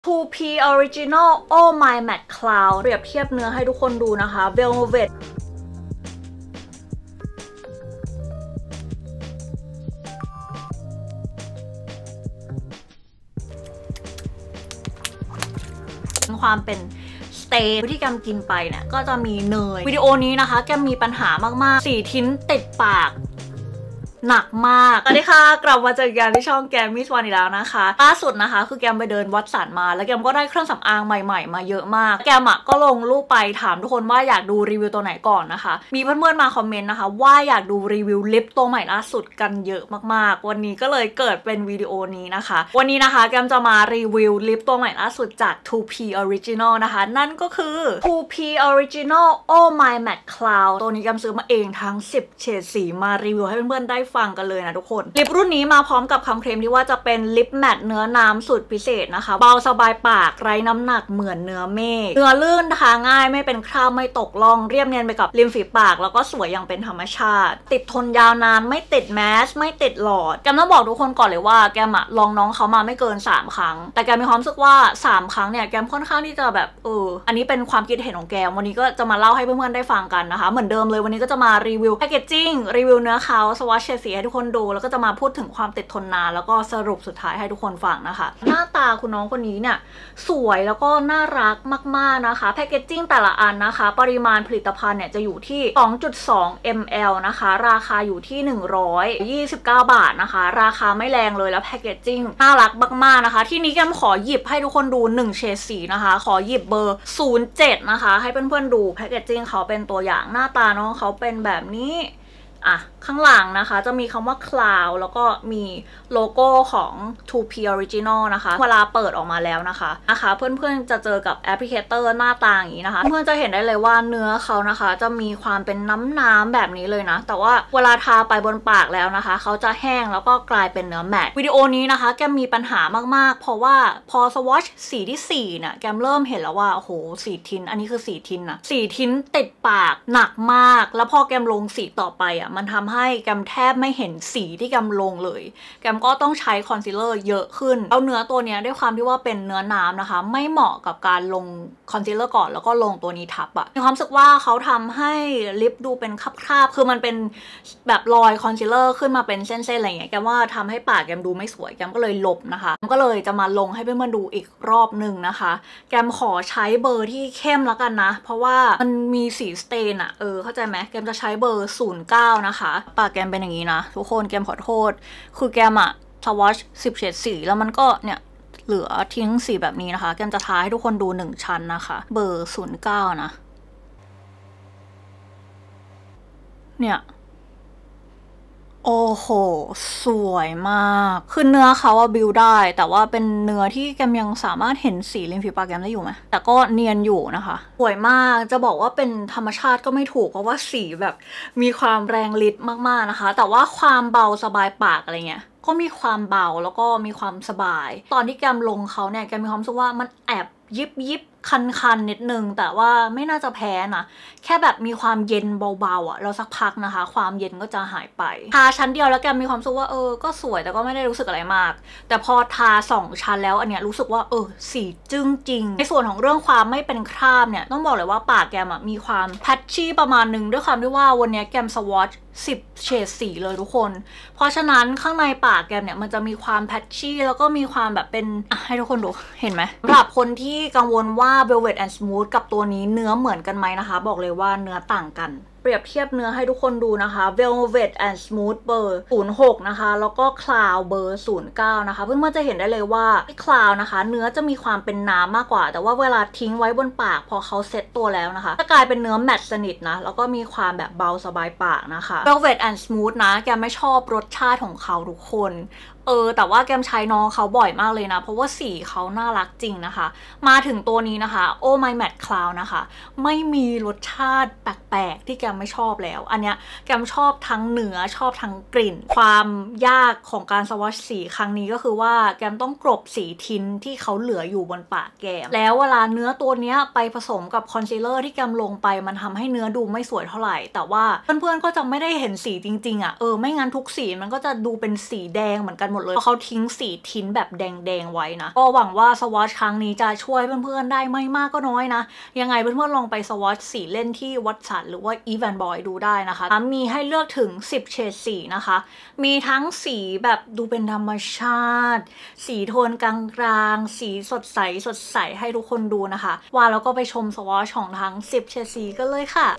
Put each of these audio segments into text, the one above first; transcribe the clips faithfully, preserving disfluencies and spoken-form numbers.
ทู พี Original Oh My Matte Cloud เปรียบเทียบเนื้อให้ทุกคนดูนะคะ Velvet ความเป็นสเตย์ที่แกมกินไปเนี่ยก็จะมีเนยวิดีโอนี้นะคะแกมมีปัญหามากๆสีทิ้นติดปากหนักมากสวัสดีค่ะกลับมาเจอกันที่ช่องแกมมิสวานอีกแล้วนะคะล่าสุดนะคะคือแกมไปเดินวัดสันมาแล้วแกมก็ได้เครื่องสำอางใหม่ๆมาเยอะมากแกมอ่ะก็ลงรูปไปถามทุกคนว่าอยากดูรีวิวตัวไหนก่อนนะคะมีเพื่อนๆมาคอมเมนต์นะคะว่าอยากดูรีวิวลิปตัวใหม่ล่าสุดกันเยอะมากๆวันนี้ก็เลยเกิดเป็นวิดีโอนี้นะคะวันนี้นะคะแกมจะมารีวิวลิปตัวใหม่ล่าสุดจาก ทู พี Original นะคะนั่นก็คือ ทู พี Original Oh My Matte Cloud ตัวนี้แกมซื้อมาเองทั้งสิบเฉดสีมารีวิวให้เพื่อนๆได้ฟังกันเลยนะทุกคนลิปรุ่นนี้มาพร้อมกับคำเคลมที่ว่าจะเป็นลิปแมตต์เนื้อน้ำสูตรพิเศษนะคะเบาสบายปากไร้น้ำหนักเหมือนเนื้อเมฆเนื้อลื่นทาง่ายไม่เป็นคราบไม่ตกล่องเรียบเนียนไปกับริมฝีปากแล้วก็สวยอย่างเป็นธรรมชาติติดทนยาวนานไม่ติดแมสไม่ติดหลอดแกมต้องบอกทุกคนก่อนเลยว่าแกมอะลองน้องเขามาไม่เกินสามครั้งแต่แกมีความรู้สึกว่าสามครั้งเนี่ยแกมค่อนข้างที่จะแบบเอออันนี้เป็นความคิดเห็นของแกมวันนี้ก็จะมาเล่าให้เพื่อนๆได้ฟังกันนะคะเหมือนเดิมเลยวันนี้ก็จะมารีวิวแพคเกจจิ้งรีวิวเนื้อเขาสวอชเฉดสีให้ทุกคนดูแล้วก็จะมาพูดถึงความติดทนนานแล้วก็สรุปสุดท้ายให้ทุกคนฟังนะคะหน้าตาคุณน้องคนนี้เนี่ยสวยแล้วก็น่ารักมากๆนะคะแพคเกจจิ้งแต่ละอันนะคะปริมาณผลิตภัณฑ์เนี่ยจะอยู่ที่ สองจุดสอง มิลลิลิตร นะคะราคาอยู่ที่หนึ่งร้อยยี่สิบเก้าบาทนะคะราคาไม่แรงเลยแล้วแพคเกจจิ้งน่ารักมากๆนะคะที่นี้แกมขอหยิบให้ทุกคนดูหนึ่งเฉดสีนะคะขอหยิบเบอร์ศูนย์เจ็ดนะคะให้เพื่อนๆดูแพคเกจจิ้งเขาเป็นตัวอย่างหน้าตาน้องเขาเป็นแบบนี้อ่ะข้างหลังนะคะจะมีคำว่า Cloud แล้วก็มีโลโก้ของ ทู พี Original นะคะเวลาเปิดออกมาแล้วนะคะนะคะเพื่อนๆจะเจอกับแอปพลิเคเตอร์หน้าตาอย่างนี้นะคะเพื่อนจะเห็นได้เลยว่าเนื้อเขานะคะจะมีความเป็นน้ำๆแบบนี้เลยนะแต่ว่าเวลาทาไปบนปากแล้วนะคะเขาจะแห้งแล้วก็กลายเป็นเนื้อแมตต์วิดีโอนี้นะคะแกมมีปัญหามากๆเพราะว่าพอสวอชสีที่สี่เนี่ยแกมเริ่มเห็นแล้วว่าโอ้โหสีทินอันนี้คือสีทินนะสีทินติดปากหนักมากแล้วพอแกมลงสีต่อไปอ่ะมันทำให้แกมแทบไม่เห็นสีที่แกมลงเลยแกมก็ต้องใช้คอนซีลเลอร์เยอะขึ้นเอาเนื้อตัวนี้ด้วยความที่ว่าเป็นเนื้อน้ำนะคะไม่เหมาะกับการลงคอนซีลเลอร์ก่อนแล้วก็ลงตัวนี้ทับอะมีความรู้สึกว่าเขาทำให้ลิปดูเป็นคราบๆคือมันเป็นแบบรอยคอนซีลเลอร์ขึ้นมาเป็นเส้นๆอะไรอย่างเงี้ยแกมว่าทำให้ปากแกมดูไม่สวยแกมก็เลยลบนะคะแกมก็เลยจะมาลงให้เพื่อนๆดูอีกรอบหนึ่งนะคะแกมขอใช้เบอร์ที่เข้มแล้วกันนะเพราะว่ามันมีสีสเตนอะเออเข้าใจไหมแกมจะใช้เบอร์ศูนย์เก้านะคะปากแกมเป็นอย่างนี้นะทุกคนแกมขอโทษคือแกมอะสวอชสิบเฉดสีแล้วมันก็เนี่ยเหลือทิ้งสีแบบนี้นะคะแกมจะทาให้ทุกคนดูหนึ่งชั้นนะคะเบอร์ศูนย์เก้านะเนี่ยโอ้โหสวยมากคือเนื้อเขาอะบิวได้แต่ว่าเป็นเนื้อที่แกมยังสามารถเห็นสีริมฝีปากแกมได้อยู่ไหมแต่ก็เนียนอยู่นะคะสวยมากจะบอกว่าเป็นธรรมชาติก็ไม่ถูกเพราะว่าสีแบบมีความแรงฤทธิ์มากๆนะคะแต่ว่าความเบาสบายปากอะไรเงี้ยก็มีความเบาแล้วก็มีความสบายตอนที่แกมลงเขาเนี่ยแกมีความรู้สึกว่ามันแอบยิบยิบคันๆนิดนึงแต่ว่าไม่น่าจะแพ้นะแค่แบบมีความเย็นเบาๆอ่ะแล้วสักพักนะคะความเย็นก็จะหายไปทาชั้นเดียวแล้วแกมีความรู้สึกว่าเออก็สวยแต่ก็ไม่ได้รู้สึกอะไรมากแต่พอทาสองชั้นแล้วอันเนี้ยรู้สึกว่าเออสีจึ้งจริงในส่วนของเรื่องความไม่เป็นคราบเนี่ยต้องบอกเลยว่าปากแกมอ่ะมีความแพชชี่ประมาณนึงด้วยความที่ว่าวันนี้แกมสวอชสิบเฉดสีเลยทุกคนเพราะฉะนั้นข้างในปากแกมเนี่ยมันจะมีความแพชชี่แล้วก็มีความแบบเป็นอ่ะให้ทุกคนดูเห็นไหมสำหรับคนที่กังวลว่า Velvet and Smooth กับตัวนี้เนื้อเหมือนกันไหมนะคะบอกเลยว่าเนื้อต่างกันเปรียบเทียบเนื้อให้ทุกคนดูนะคะ Velvet and Smooth เบอร์ศูนย์หกนะคะแล้วก็ Cloud เบอร์ศูนย์เก้านะคะเพื่อนๆจะเห็นได้เลยว่า Cloud นะคะเนื้อจะมีความเป็นน้ำมากกว่าแต่ว่าเวลาทิ้งไว้บนปากพอเขาเซ็ตตัวแล้วนะคะจะกลายเป็นเนื้อแมตต์สนิทนะแล้วก็มีความแบบเบาสบายปากนะคะ Velvet and Smooth นะแกไม่ชอบรสชาติของเขาทุกคนเออแต่ว่าแกมใช้น้องเขาบ่อยมากเลยนะเพราะว่าสีเขาน่ารักจริงนะคะมาถึงตัวนี้นะคะ Oh My Matte Cloud นะคะไม่มีรสชาติแปลกๆที่แกมไม่ชอบแล้วอันเนี้ยแกมชอบทั้งเนื้อชอบทั้งกลิ่นความยากของการสวอชสีครั้งนี้ก็คือว่าแกมต้องกลบสีทินที่เขาเหลืออยู่บนปากแกมแล้วเวลาเนื้อตัวเนี้ยไปผสมกับคอนซีลเลอร์ที่แกมลงไปมันทำให้เนื้อดูไม่สวยเท่าไหร่แต่ว่าเพื่อนๆก็จะไม่ได้เห็นสีจริงๆอ่ะเออไม่งั้นทุกสีมันก็จะดูเป็นสีแดงเหมือนกันหมดดเลยเพราะเขาทิ้งสีทิ้นแบบแดงๆไว้นะก็หวังว่าสวอชครั้งนี้จะช่วยเพื่อนๆได้ไม่มากก็น้อยนะยังไงเพื่อนๆลองไปสวอชสีเล่นที่วัตสันหรือว่าอีแวนบอยดูได้นะคะมีให้เลือกถึงสิบเฉดสีนะคะมีทั้งสีแบบดูเป็นธรรมชาติสีโทนกลางๆสีสดใสสดใสให้ทุกคนดูนะคะว่าแล้วก็ไปชมสวอชของทั้งสิบเฉดสีกันเลยค่ะ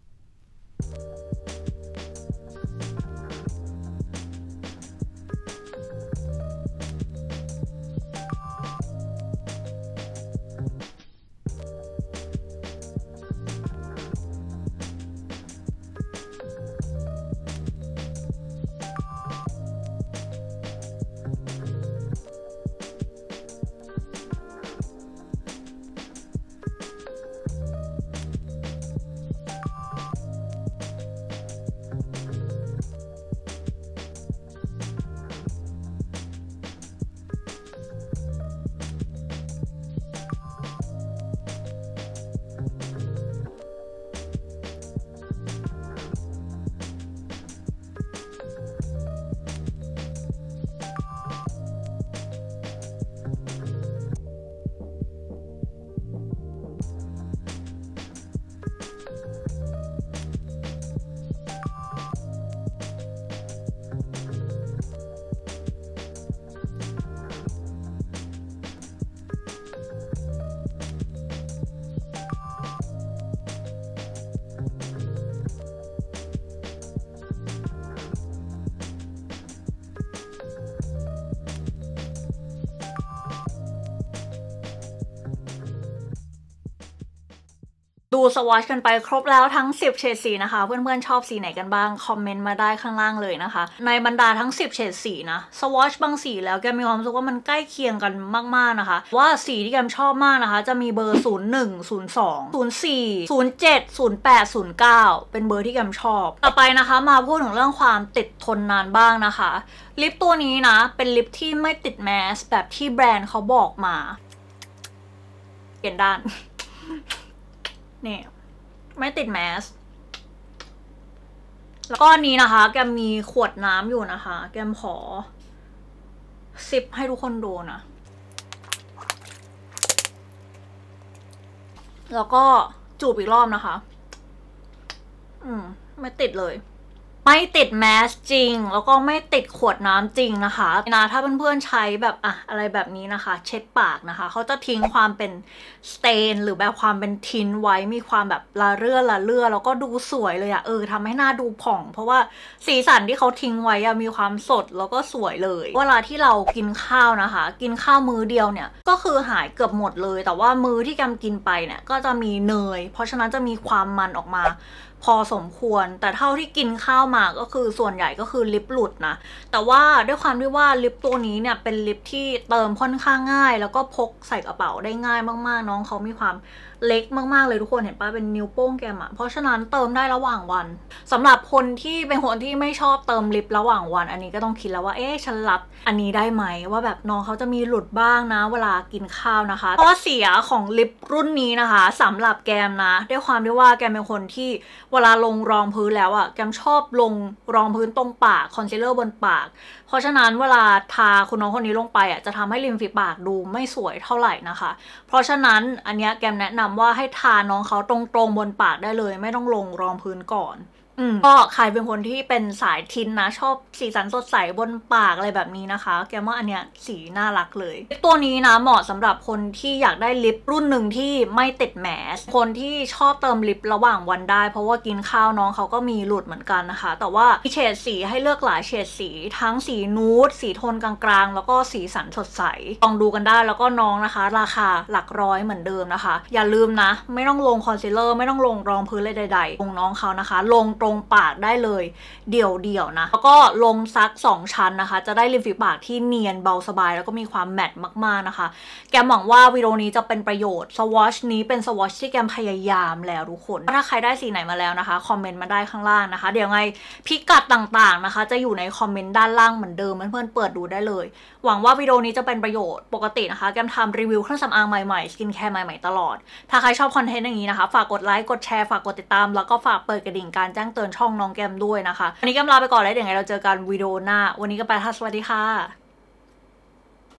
ดูสวอชกันไปครบแล้วทั้งสิบเฉดสีนะคะเพื่อนๆชอบสีไหนกันบ้างคอมเมนต์มาได้ข้างล่างเลยนะคะในบรรดาทั้งสิบเฉดสีนะสวอชบางสีแล้วแกมีความรู้สึกว่ามันใกล้เคียงกันมากๆนะคะว่าสีที่แกมชอบมากนะคะจะมีเบอร์ศูนย์ หนึ่ง ศูนย์ สอง ศูนย์ สี่ ศูนย์ เจ็ด ศูนย์ แปด ศูนย์ เก้าเป็นเบอร์ที่แกมชอบต่อไปนะคะมาพูดถึงเรื่องความติดทนนานบ้างนะคะลิปตัวนี้นะเป็นลิปที่ไม่ติดแมสแบบที่แบรนด์เขาบอกมาเปลี่ยนด้านนี่ไม่ติดแมสแล้วก็อันนี้นะคะแกมีขวดน้ำอยู่นะคะแกมขอซิปให้ทุกคนดูนะแล้วก็จูบอีกรอบนะคะอืมไม่ติดเลยไม่ติดแมสจริงแล้วก็ไม่ติดขวดน้ำจริงนะคะนะถ้าเพื่อนๆใช้แบบอะอะไรแบบนี้นะคะเช็ดปากนะคะเขาจะทิ้งความเป็นสเตนหรือแบบความเป็นทินไว้มีความแบบละเลื่อละเลื่อแล้วก็ดูสวยเลยอะเออทำให้หน้าดูผ่องเพราะว่าสีสันที่เขาทิ้งไว้อะมีความสดแล้วก็สวยเลยเวลาที่เรากินข้าวนะคะกินข้าวมื้อเดียวเนี่ยก็คือหายเกือบหมดเลยแต่ว่ามื้อที่แกมกินไปเนี่ยก็จะมีเนยเพราะฉะนั้นจะมีความมันออกมาพอสมควรแต่เท่าที่กินข้าวมาก็คือส่วนใหญ่ก็คือลิปหลุดนะแต่ว่าด้วยความที่ว่าลิปตัวนี้เนี่ยเป็นลิปที่เติมค่อนข้างง่ายแล้วก็พกใส่กระเป๋าได้ง่ายมากๆน้องเขามีความเล็กมากๆเลยทุกคนเห็นปะเป็นนิ้วโป้งแกมอะเพราะฉะนั้นเติมได้ระหว่างวันสำหรับคนที่เป็นคนที่ไม่ชอบเติมลิประหว่างวันอันนี้ก็ต้องคิดแล้วว่าเอ๊ะฉันรับอันนี้ได้ไหมว่าแบบน้องเขาจะมีหลุดบ้างนะเวลากินข้าวนะคะข้อเสียของลิปรุ่นนี้นะคะสำหรับแกมนะด้วยความที่ว่าแกมเป็นคนที่เวลาลงรองพื้นแล้วอะแกมชอบลงรองพื้นตรงปากคอนซีลเลอร์บนปากเพราะฉะนั้นเวลาทาคุณน้องคนนี้ลงไปอะจะทำให้ริมฝีปากดูไม่สวยเท่าไหร่นะคะเพราะฉะนั้นอันนี้แกมแนะนำว่าให้ทาน้องเขาตรงๆบนปากได้เลยไม่ต้องลงรองพื้นก่อนอืมก็ใครเป็นคนที่เป็นสายทินนะชอบสีสันสดใสบนปากอะไรแบบนี้นะคะแกว่าอันเนี้ยสีน่ารักเลยตัวนี้นะเหมาะสำหรับคนที่อยากได้ลิปรุ่นหนึ่งที่ไม่ติดแมสคนที่ชอบเติมลิประหว่างวันได้เพราะว่ากินข้าวน้องเขาก็มีหลุดเหมือนกันนะคะแต่ว่ามีเฉดสีให้เลือกหลายเฉดสีทั้งสีนูดสีโทนกลางๆแล้วก็สีสันสดใสลองดูกันได้แล้วก็น้องนะคะราคาหลักร้อยเหมือนเดิมนะคะอย่าลืมนะไม่ต้องลงคอนซีลเลอร์ไม่ต้องลงรองพื้นเลยใดๆลงน้องเขานะคะลงตรงปากได้เลยเดี่ยวๆนะแล้วก็ลงซักสองชั้นนะคะจะได้ริมฝีปากที่เนียนเบาสบายแล้วก็มีความแมตต์มากๆนะคะแกมหวังว่าวิดีโอนี้จะเป็นประโยชน์สวอชนี้เป็นสวอชที่แกมพยายามแล้วทุกคนถ้าใครได้สีไหนมาแล้วนะคะคอมเมนต์มาได้ข้างล่างนะคะเดี๋ยวไงพิกัดต่างๆนะคะจะอยู่ในคอมเมนต์ด้านล่างเหมือนเดิมเพื่อนๆเปิดดูได้เลยหวังว่าวิดีโอนี้จะเป็นประโยชน์ปกตินะคะแกมทำรีวิวเครื่องสำอางใหม่ๆสกินแคร์ใหม่ๆตลอดถ้าใครชอบคอนเทนต์อย่างนี้นะคะฝากกดไลค์กดแชร์ฝากกดติดตามแล้วก็ฝากเปิดกระดิ่งการแจ้งเตือนช่องน้องแกมด้วยนะคะวันนี้แกมลาไปก่อนแล้วเดี๋ยวไงเราเจอกันวิดีโอหน้าวันนี้ก็ไปค่ะสวัสดีค่ะ